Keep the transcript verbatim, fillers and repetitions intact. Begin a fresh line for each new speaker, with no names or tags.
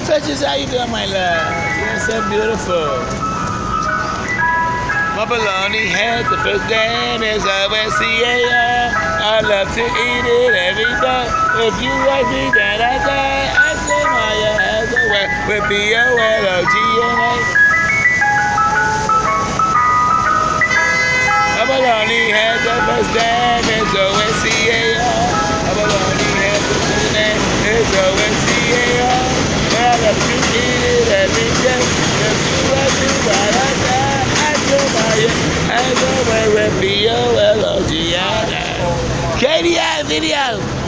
Precious, how you doing, my love? You're so beautiful. My bologna has the first name is O S C A R. I love to eat it every day. If you like me, then I say, I say Maya has a way with B O L O G N A. My bologna has the first name is O S C A R. My bologna has the first name is O S C A R. I love to eat it every day. If you like me, then I say, I go away with B O L O G N A. K D I video.